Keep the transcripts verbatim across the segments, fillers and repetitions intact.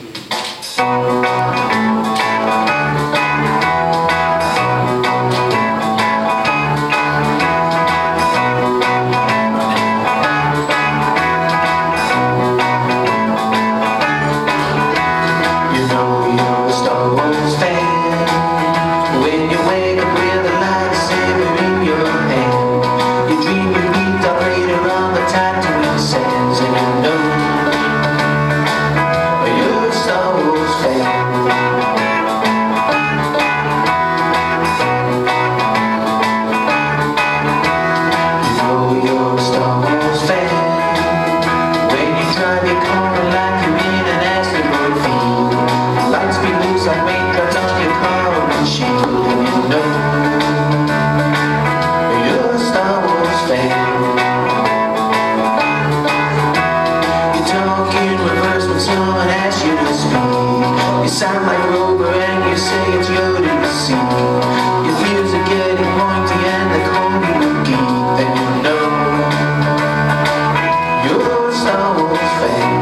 You sound like Rover and you say it's Yoda to see. Your ears are getting pointy and they call you McGee. Then you know you're a Star Wars fan.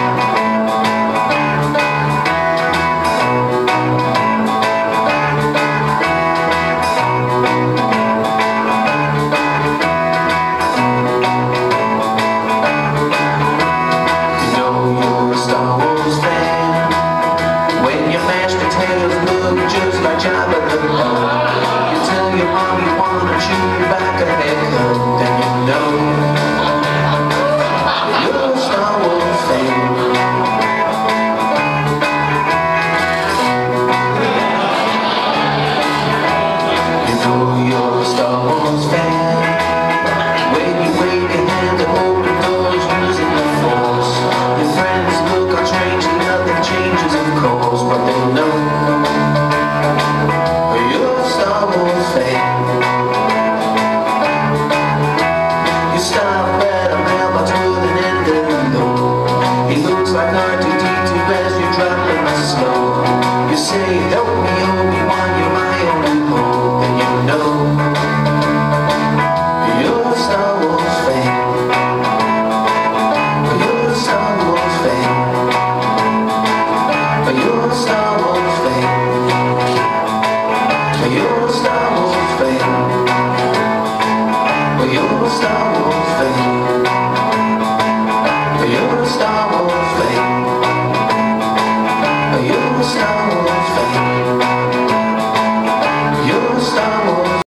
You know you're a Star Wars fan. Potatoes look just like Jabba the Hutt. You tell your mom you wanna chew back a haircut, then you know you're a Star Wars fan. You know you're a Star Wars fan when you wave your hand to open doors using the Force. Your friends look all strange and nothing changes, of course, but they know you're a Star Wars fan. You stop at a mailbox with an end in the door. He looks like R two D two as you're dropping the snow. You say, help me Obi-Wan, you're my only hope. And you know you're a Star Wars fan. You're a Star Wars fan. You're a Star Wars fan. You're a Star Wars fan. You're a Star Wars fan.